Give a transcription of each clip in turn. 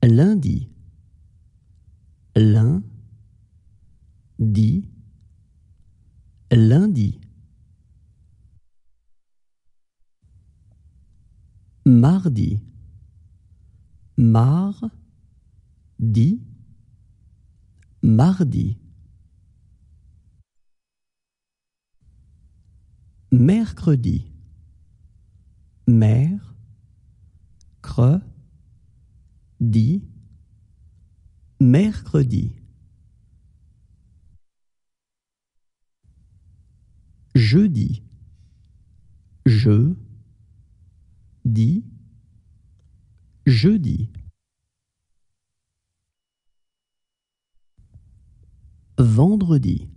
lundi, lundi, lundi. Mardi, mardi, mardi. Mercredi, mercredi, mercredi. Jeudi, jeudi, jeudi. Vendredi,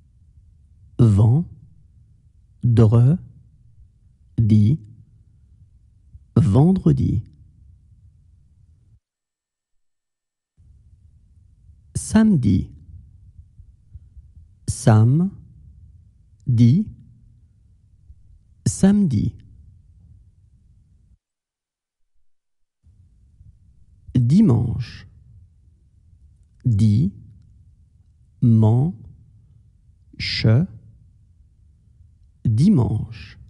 vendredi, vendredi. Samedi, samedi, samedi. Dimanche, dimanche, dimanche.